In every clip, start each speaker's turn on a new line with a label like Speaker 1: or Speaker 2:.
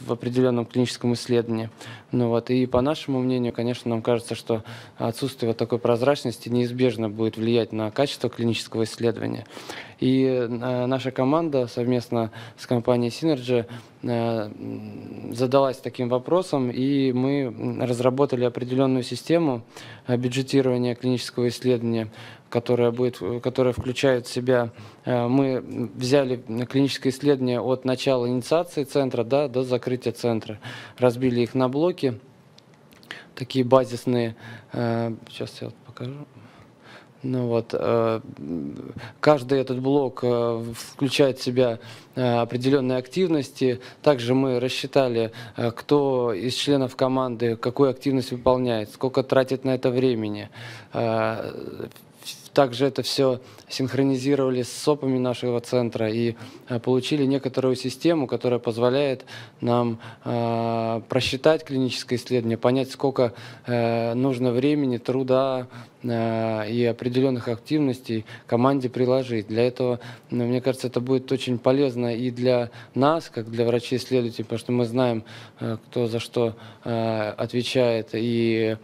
Speaker 1: в определенном клиническом исследовании. Ну вот, и по нашему мнению, конечно, нам кажется, что отсутствие вот такой прозрачности неизбежно будет влиять на качество клинического исследования. И наша команда совместно с компанией Synergy задалась таким вопросом, и мы разработали определенную систему бюджетирования клинического исследования, которая включает в себя, мы взяли клиническое исследование от начала инициации центра, да, до закрытия центра, разбили их на блоки, такие базисные, сейчас я вот покажу. Ну вот, каждый этот блок включает в себя определенные активности. Также мы рассчитали, кто из членов команды какую активность выполняет, сколько тратит на это времени. Также это все синхронизировали с СОПами нашего центра и получили некоторую систему, которая позволяет нам просчитать клиническое исследование, понять, сколько нужно времени, труда и определенных активностей команде приложить. Для этого, мне кажется, это будет очень полезно и для нас, как для врачей-исследователей, потому что мы знаем, кто за что отвечает и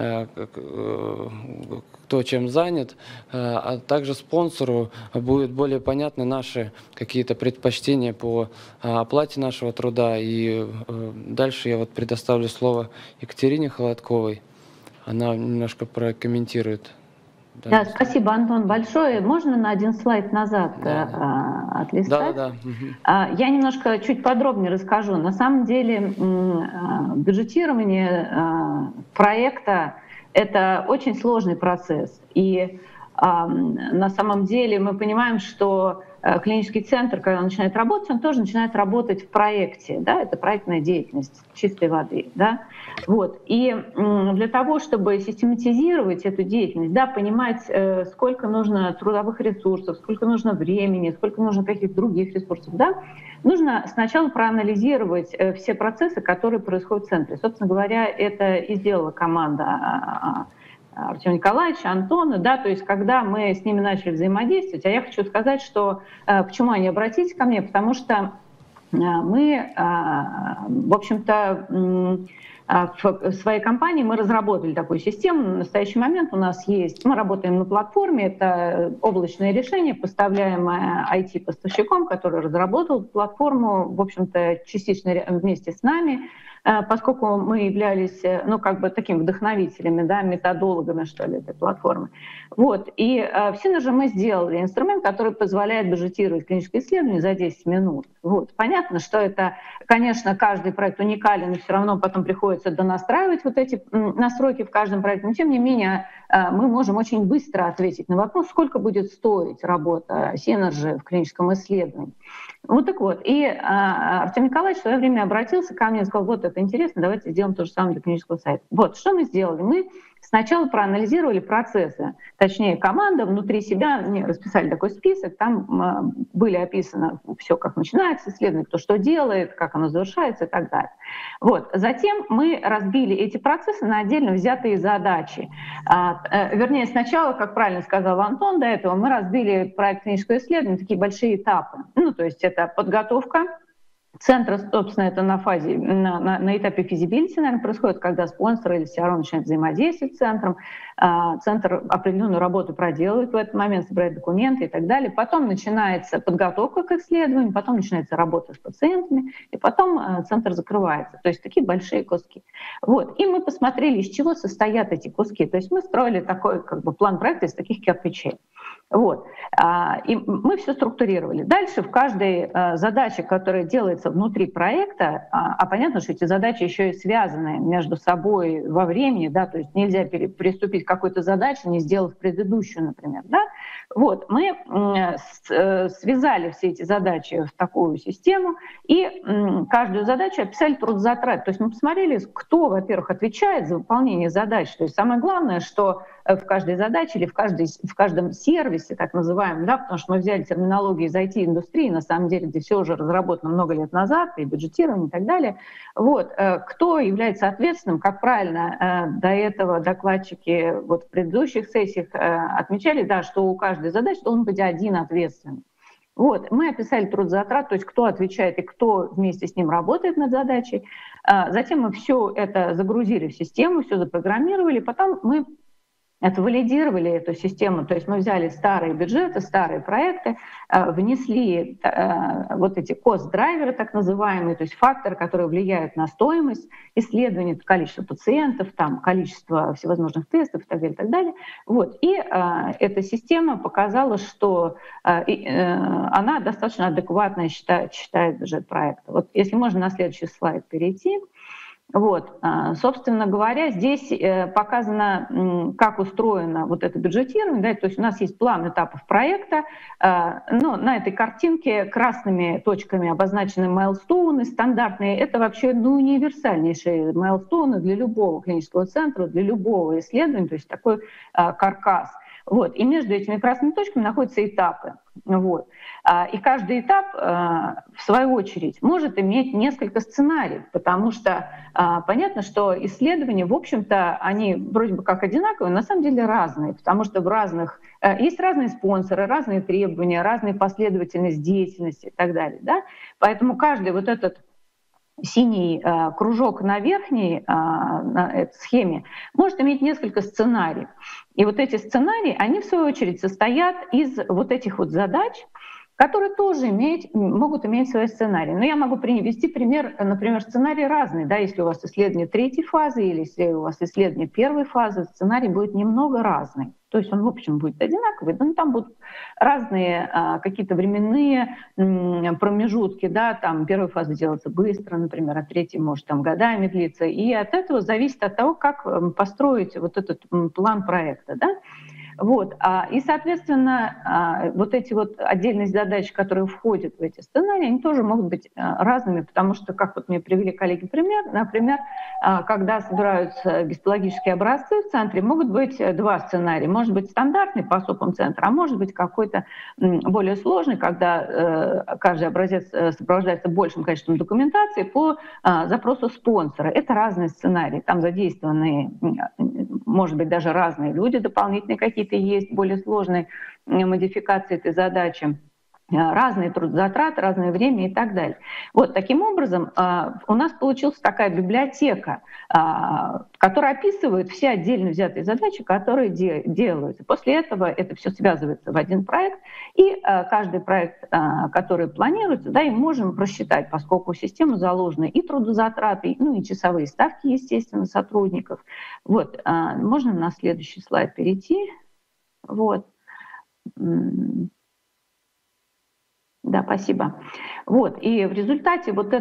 Speaker 1: кто чем занят, а также спонсору будут более понятны наши какие-то предпочтения по оплате нашего труда. И дальше я вот предоставлю слово Екатерине Холодковой. Она немножко прокомментирует.
Speaker 2: Да, спасибо, Антон, большое. Можно на один слайд назад отлистать?
Speaker 1: Да.
Speaker 2: Я немножко чуть подробнее расскажу. На самом деле бюджетирование проекта — это очень сложный процесс. И на самом деле мы понимаем, что клинический центр, когда он начинает работать, он тоже начинает работать в проекте. Да? Это проектная деятельность чистой воды. Да? Вот. И для того, чтобы систематизировать эту деятельность, да, понимать, сколько нужно трудовых ресурсов, сколько нужно времени, сколько нужно каких-то других ресурсов, да, нужно сначала проанализировать все процессы, которые происходят в центре. Собственно говоря, это и сделала команда Артема Николаевича, Антона, да, то есть когда мы с ними начали взаимодействовать, а я хочу сказать, что почему они обратились ко мне, потому что мы, в общем-то, в своей компании мы разработали такую систему. На настоящий момент у нас есть, мы работаем на платформе, это облачное решение, поставляемое IT-поставщиком, который разработал платформу, в общем-то, частично вместе с нами, поскольку мы являлись, ну, как бы такими вдохновителями, да, методологами, что ли, этой платформы. Вот. И в Synergy мы сделали инструмент, который позволяет бюджетировать клиническое исследование за 10 минут. Вот. Понятно, что это, конечно, каждый проект уникален, и все равно потом приходится донастраивать вот эти настройки в каждом проекте, но тем не менее мы можем очень быстро ответить на вопрос, сколько будет стоить работа Synergy в клиническом исследовании. Вот так вот. И Артем Николаевич в свое время обратился ко мне и сказал: вот это интересно, давайте сделаем то же самое для клинического сайта. Вот, что мы сделали? Мы сначала проанализировали процессы, точнее, команда внутри себя расписали такой список, там были описаны все, как начинается исследование, кто что делает, как оно завершается и так далее. Вот. Затем мы разбили эти процессы на отдельно взятые задачи. Вернее, сначала, как правильно сказал Антон до этого, мы разбили проект клинического исследования на такие большие этапы. Ну, то есть это подготовка центра, собственно, это на фазе, на этапе feasibility, наверное, происходит, когда спонсор или CRO начинает взаимодействовать с центром, центр определенную работу проделывает в этот момент, собирает документы и так далее. Потом начинается подготовка к исследованию, потом начинается работа с пациентами, и потом центр закрывается. То есть такие большие куски. Вот. И мы посмотрели, из чего состоят эти куски. То есть мы строили такой как бы план проекта из таких кирпичей. Вот. И мы все структурировали. Дальше в каждой задаче, которая делается внутри проекта, а понятно, что эти задачи еще и связаны между собой во времени, да, то есть нельзя приступить к какой-то задаче, не сделав предыдущую, например. Да? Вот. Мы связали все эти задачи в такую систему и каждую задачу описали трудозатрат. То есть мы посмотрели, кто, во-первых, отвечает за выполнение задач. То есть самое главное, что в каждой задаче или в каждом сервисе, так называемом, да, потому что мы взяли терминологию из IT-индустрии, на самом деле, где все уже разработано много лет назад, и бюджетирование и так далее. Вот. Кто является ответственным, как правильно до этого докладчики вот в предыдущих сессиях отмечали, да, что у каждой задачи должен быть один ответственный. Вот, мы описали трудозатрат, то есть кто отвечает и кто вместе с ним работает над задачей. Затем мы все это загрузили в систему, все запрограммировали, потом мы валидировали эту систему, то есть мы взяли старые бюджеты, старые проекты, внесли вот эти cost-драйверы, так называемые, то есть факторы, которые влияют на стоимость исследований, количество пациентов, там, количество всевозможных тестов и так далее, и так далее. Вот. И эта система показала, что она достаточно адекватно считает бюджет проекта. Вот если можно на следующий слайд перейти. Вот, собственно говоря, здесь показано, как устроено вот это бюджетирование. Да, то есть у нас есть план этапов проекта, но на этой картинке красными точками обозначены майлстоуны стандартные. Это вообще универсальнейшие майлстоуны для любого клинического центра, для любого исследования, то есть такой каркас. Вот. И между этими красными точками находятся этапы. Вот. И каждый этап, в свою очередь, может иметь несколько сценариев, потому что понятно, что исследования, в общем-то, они вроде бы как одинаковые, но на самом деле разные, потому что есть разные спонсоры, разные требования, разная последовательность деятельности и так далее. Да? Поэтому каждый вот этот синий кружок на верхней на этой схеме может иметь несколько сценариев. И вот эти сценарии, они в свою очередь состоят из вот этих вот задач, которые тоже могут иметь свои сценарии. Но я могу привести пример, например, сценарий разный. Да, если у вас исследование третьей фазы или если у вас исследование первой фазы, сценарий будет немного разный. То есть он, в общем, будет одинаковый, но там будут разные какие-то временные промежутки. Да, там первая фаза делается быстро, например, а третья может там годами длиться. И от этого зависит от того, как построить вот этот план проекта. Да? Вот. И, соответственно, вот эти вот отдельные задачи, которые входят в эти сценарии, они тоже могут быть разными, потому что, как вот мне привели коллеги пример, например, когда собираются гистологические образцы в центре, могут быть два сценария. Может быть стандартный по СОПам центра, а может быть какой-то более сложный, когда каждый образец сопровождается большим количеством документации по запросу спонсора. Это разные сценарии. Там задействованы, может быть, даже разные люди дополнительные какие-то есть, более сложные модификации этой задачи, разные трудозатраты, разное время и так далее. Вот таким образом у нас получилась такая библиотека, которая описывает все отдельно взятые задачи, которые делаются. После этого это все связывается в один проект, и каждый проект, который планируется, да, и можем просчитать, поскольку в систему заложены и трудозатраты, ну и часовые ставки, естественно, сотрудников. Вот, можно на следующий слайд перейти. Вот. Да, спасибо. Вот. И в результате вот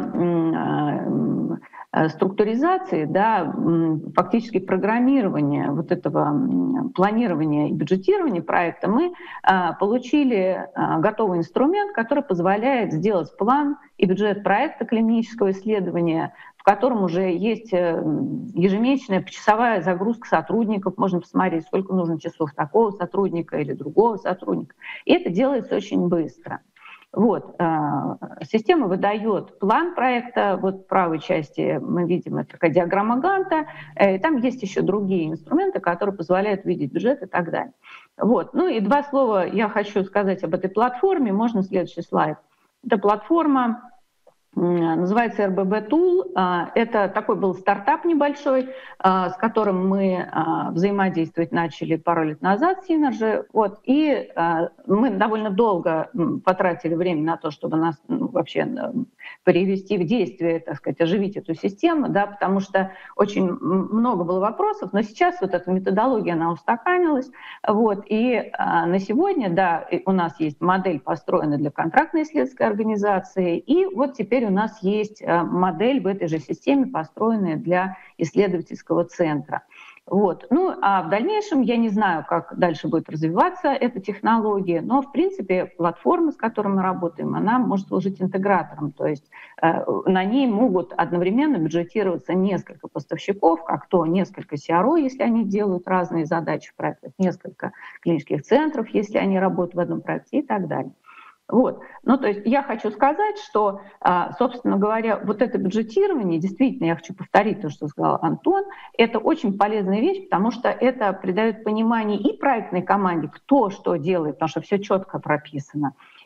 Speaker 2: этого структуризации, да, фактически программирования вот этого планирования и бюджетирования проекта, мы получили готовый инструмент, который позволяет сделать план и бюджет проекта клинического исследования, в котором уже есть ежемесячная почасовая загрузка сотрудников. Можно посмотреть, сколько нужно часов такого сотрудника или другого сотрудника. И это делается очень быстро. Вот. Система выдает план проекта. Вот в правой части мы видим, это такая диаграмма Ганта. И там есть еще другие инструменты, которые позволяют видеть бюджет и так далее. Вот. Ну и два слова я хочу сказать об этой платформе. Можно следующий слайд. Это платформа называется RBB Tool. Это такой был стартап небольшой, с которым мы взаимодействовать начали пару лет назад, Synergy. Вот. И мы довольно долго потратили время на то, чтобы нас вообще перевести в действие, так сказать, оживить эту систему, да, потому что очень много было вопросов, но сейчас вот эта методология, она устаканилась. Вот. И на сегодня, да, у нас есть модель, построена для контрактной исследовательской организации, и вот теперь у нас есть модель в этой же системе, построенная для исследовательского центра. Вот. Ну, а в дальнейшем я не знаю, как дальше будет развиваться эта технология, но, в принципе, платформа, с которой мы работаем, она может служить интегратором, то есть на ней могут одновременно бюджетироваться несколько поставщиков, как то несколько CRO, если они делают разные задачи в проектах, несколько клинических центров, если они работают в одном проекте и так далее. Вот. Ну, то есть я хочу сказать, что, собственно говоря, вот это бюджетирование, действительно, я хочу повторить то, что сказал Антон, это очень полезная вещь, потому что это придает понимание и проектной команде, кто что делает, потому что все четко прописано,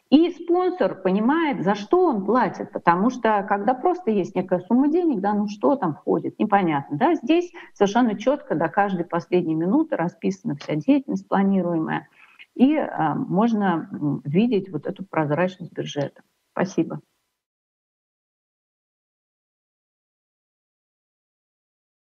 Speaker 2: И спонсор понимает, за что он платит, потому что когда просто есть некая сумма денег, да, ну что там входит, непонятно. Да? Здесь совершенно четко до каждой последней минуты расписана вся деятельность планируемая, и можно видеть вот эту прозрачность бюджета. Спасибо.